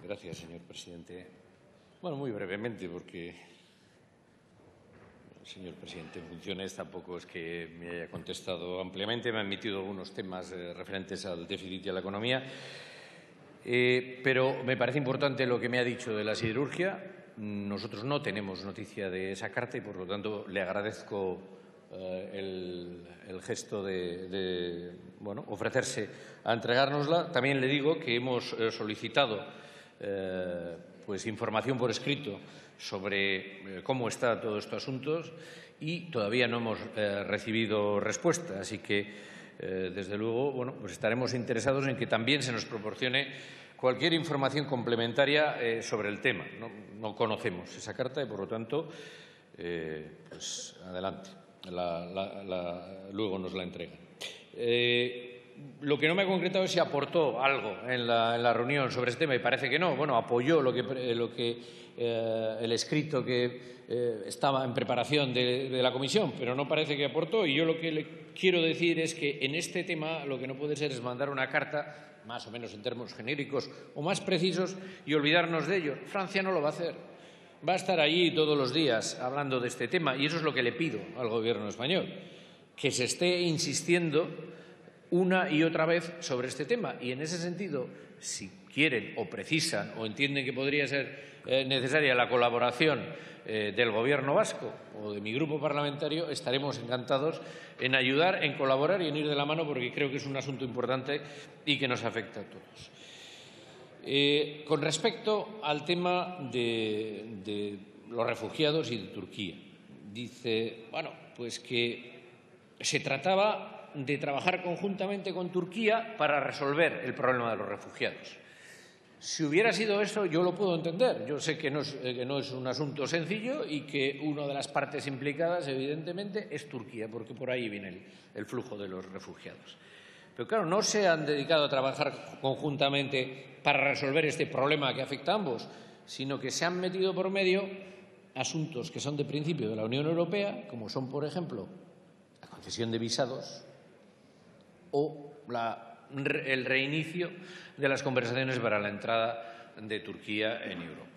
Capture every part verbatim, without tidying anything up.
Gracias, señor presidente. Bueno, muy brevemente, porque el señor presidente en funciones tampoco es que me haya contestado ampliamente, me ha admitido algunos temas eh, referentes al déficit y a la economía, eh, pero me parece importante lo que me ha dicho de la siderurgia. Nosotros no tenemos noticia de esa carta y, por lo tanto, le agradezco eh, el, el gesto de, de bueno, ofrecerse a entregárnosla. También le digo que hemos eh, solicitado eh, pues, información por escrito sobre eh, cómo están todos estos asuntos y todavía no hemos eh, recibido respuesta. Así que, eh, desde luego, bueno, pues estaremos interesados en que también se nos proporcione cualquier información complementaria eh, sobre el tema. No, no conocemos esa carta y, por lo tanto, eh, pues adelante. La, la, la, luego nos la entregan. Eh, lo que no me ha concretado es si aportó algo en la, en la reunión sobre este tema y parece que no. Bueno, apoyó lo que, lo que, eh, el escrito que eh, estaba en preparación de, de la comisión, pero no parece que aportó. Y yo lo que le quiero decir es que en este tema lo que no puede ser es mandar una carta más o menos en términos genéricos o más precisos y olvidarnos de ello. Francia no lo va a hacer. Va a estar allí todos los días hablando de este tema y eso es lo que le pido al Gobierno español, que se esté insistiendo una y otra vez sobre este tema. Y en ese sentido, si quieren o precisan o entienden que podría ser eh, necesaria la colaboración eh, del Gobierno vasco o de mi grupo parlamentario, estaremos encantados en ayudar, en colaborar y en ir de la mano, porque creo que es un asunto importante y que nos afecta a todos. Eh, con respecto al tema de, de los refugiados y de Turquía, dice, bueno, pues que se trataba de trabajar conjuntamente con Turquía para resolver el problema de los refugiados. Si hubiera sido eso, yo lo puedo entender. Yo sé que no es, que no es un asunto sencillo y que una de las partes implicadas, evidentemente, es Turquía, porque por ahí viene el, el flujo de los refugiados. Pero, claro, no se han dedicado a trabajar conjuntamente para resolver este problema que afecta a ambos, sino que se han metido por medio asuntos que son de principio de la Unión Europea, como son, por ejemplo, la concesión de visados o la, el reinicio de las conversaciones para la entrada de Turquía en Europa.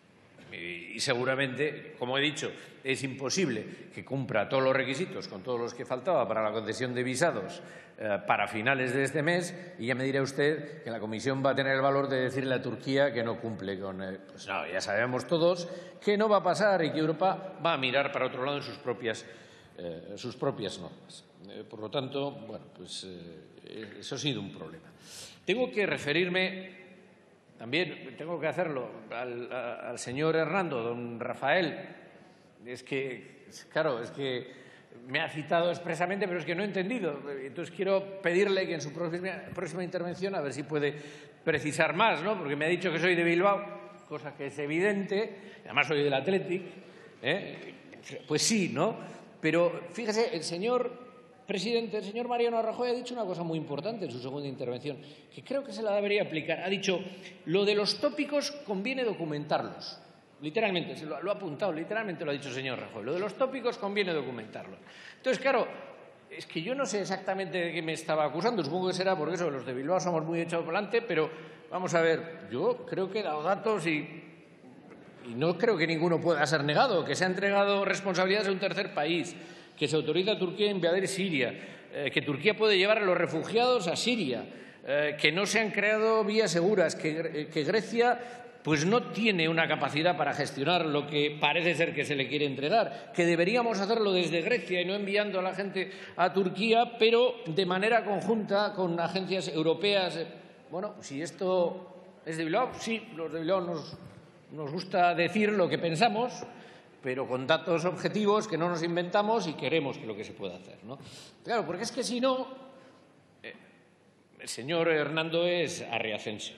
Y seguramente, como he dicho, es imposible que cumpla todos los requisitos con todos los que faltaba para la concesión de visados eh, para finales de este mes, y ya me dirá usted que la Comisión va a tener el valor de decirle a Turquía que no cumple con… Eh, pues no, ya sabemos todos que no va a pasar y que Europa va a mirar para otro lado en sus propias, eh, sus propias normas. Eh, por lo tanto, bueno, pues eh, eso ha sido un problema. Tengo que referirme… También tengo que hacerlo al, al señor Hernando, don Rafael. Es que, claro, es que me ha citado expresamente, pero es que no he entendido. Entonces quiero pedirle que en su próxima, próxima intervención a ver si puede precisar más, ¿no? Porque me ha dicho que soy de Bilbao, cosa que es evidente, además soy del Athletic, ¿eh? Pues sí, ¿no? Pero fíjese, el señor presidente, el señor Mariano Rajoy ha dicho una cosa muy importante en su segunda intervención, que creo que se la debería aplicar. Ha dicho, lo de los tópicos conviene documentarlos. Literalmente, se lo, lo ha apuntado, literalmente lo ha dicho el señor Rajoy. Lo de los tópicos conviene documentarlos. Entonces, claro, es que yo no sé exactamente de qué me estaba acusando. Supongo que será porque eso, los de Bilbao somos muy echados por delante, pero vamos a ver, yo creo que he dado datos y, y no creo que ninguno pueda ser negado, que se han entregado responsabilidades a un tercer país, que se autoriza a Turquía a invadir Siria, eh, que Turquía puede llevar a los refugiados a Siria, eh, que no se han creado vías seguras, que, que Grecia pues no tiene una capacidad para gestionar lo que parece ser que se le quiere entregar, que deberíamos hacerlo desde Grecia y no enviando a la gente a Turquía, pero de manera conjunta con agencias europeas. Bueno, si esto es de Bilbao, sí, los de Bilbao nos, nos gusta decir lo que pensamos, pero con datos objetivos que no nos inventamos y queremos que lo que se pueda hacer, ¿no? Claro, porque es que si no, eh, el señor Hernando es arriacense,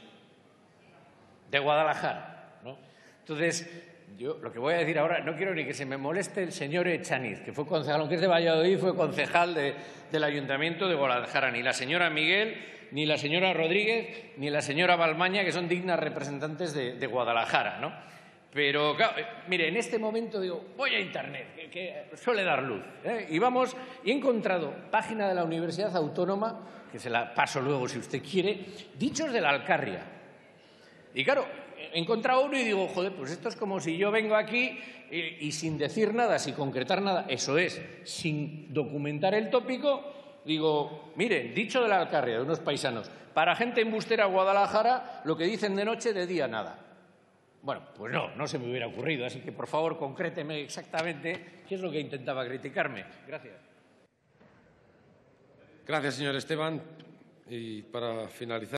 de Guadalajara, ¿no? Entonces, yo lo que voy a decir ahora, no quiero ni que se me moleste el señor Echaniz, que fue concejal, aunque es de Valladolid, fue concejal de, del Ayuntamiento de Guadalajara, ni la señora Miguel, ni la señora Rodríguez, ni la señora Balmaña, que son dignas representantes de, de Guadalajara, ¿no? Pero, claro, mire, en este momento digo, voy a Internet, que, que suele dar luz, ¿eh? Y vamos, y he encontrado página de la Universidad Autónoma, que se la paso luego si usted quiere, dichos de la Alcarria. Y claro, he encontrado uno y digo, joder, pues esto es como si yo vengo aquí eh, y sin decir nada, sin concretar nada, eso es, sin documentar el tópico, digo, miren, dicho de la Alcarria, de unos paisanos, para gente embustera Guadalajara, lo que dicen de noche, de día nada. Bueno, pues no, no se me hubiera ocurrido, así que por favor concréteme exactamente qué es lo que intentaba criticarme. Gracias. Gracias, señor Esteban. Y para finalizar.